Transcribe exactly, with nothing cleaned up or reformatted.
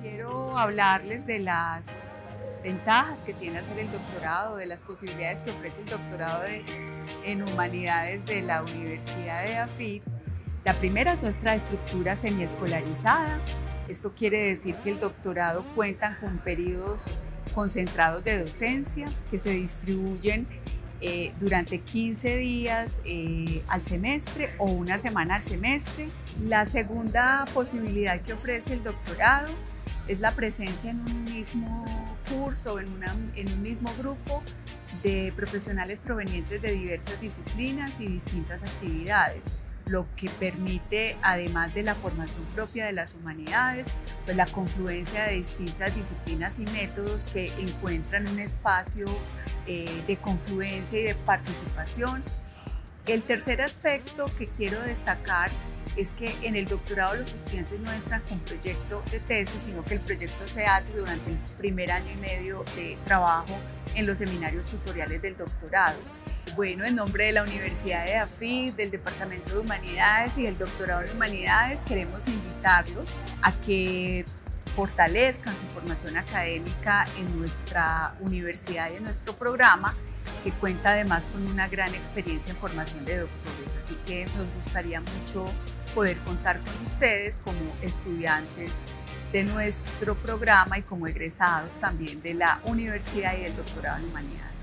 Quiero hablarles de las ventajas que tiene hacer el doctorado, de las posibilidades que ofrece el doctorado de, en Humanidades de la Universidad de AFIT. La primera es nuestra estructura semiescolarizada. Esto quiere decir que el doctorado cuenta con periodos concentrados de docencia que se distribuyen eh, durante quince días eh, al semestre o una semana al semestre. La segunda posibilidad que ofrece el doctorado es la presencia en un mismo curso, en, una, en un mismo grupo de profesionales provenientes de diversas disciplinas y distintas actividades, lo que permite, además de la formación propia de las humanidades, pues la confluencia de distintas disciplinas y métodos que encuentran un espacio eh, de confluencia y de participación. El tercer aspecto que quiero destacar es que en el doctorado los estudiantes no entran con proyecto de tesis, sino que el proyecto se hace durante el primer año y medio de trabajo en los seminarios tutoriales del doctorado. Bueno, en nombre de la Universidad de AFIT, del Departamento de Humanidades y del Doctorado en Humanidades, queremos invitarlos a que fortalezcan su formación académica en nuestra universidad y en nuestro programa, que cuenta además con una gran experiencia en formación de doctores. Así que nos gustaría mucho poder contar con ustedes como estudiantes de nuestro programa y como egresados también de la universidad y del doctorado en humanidades.